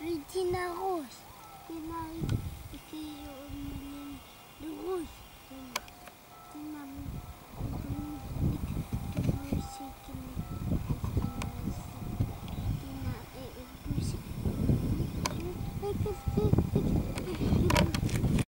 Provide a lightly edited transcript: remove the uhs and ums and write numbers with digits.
Tina Roos. Tina, ik zie je de roos.